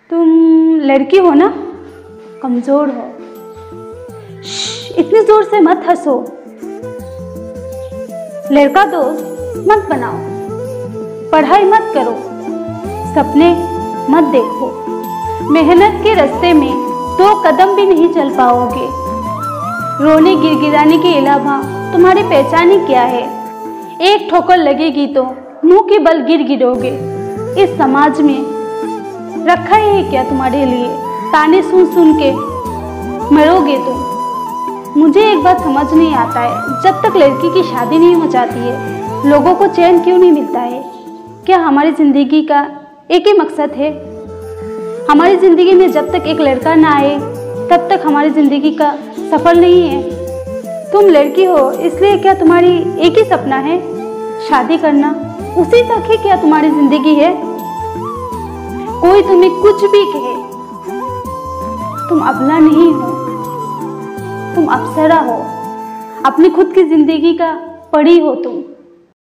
तुम लड़की हो ना, कमजोर हो। इतनी जोर से मत हंसो। लड़का दोस्त मत बनाओ, पढ़ाई मत करो, सपने मत देखो। मेहनत के रास्ते में 2 कदम भी नहीं चल पाओगे। रोने गिड़गिड़ाने के अलावा तुम्हारी पहचान ही क्या है? एक ठोकर लगेगी तो मुंह के बल गिर गिरोगे। इस समाज में रखा ही है क्या तुम्हारे लिए? ताने सुन सुन के मरोगे तुम। मुझे एक बात समझ नहीं आता है, जब तक लड़की की शादी नहीं हो जाती है लोगों को चैन क्यों नहीं मिलता है? क्या हमारी ज़िंदगी का एक ही मकसद है? हमारी ज़िंदगी में जब तक एक लड़का ना आए तब तक हमारी ज़िंदगी का सफल नहीं है। तुम लड़की हो इसलिए क्या तुम्हारी एक ही सपना है शादी करना? उसी तक ही क्या तुम्हारी ज़िंदगी है? कोई तुम्हें कुछ भी कहे, तुम अबला नहीं हो, तुम अप्सरा हो। अपनी खुद की ज़िंदगी का परी हो तुम।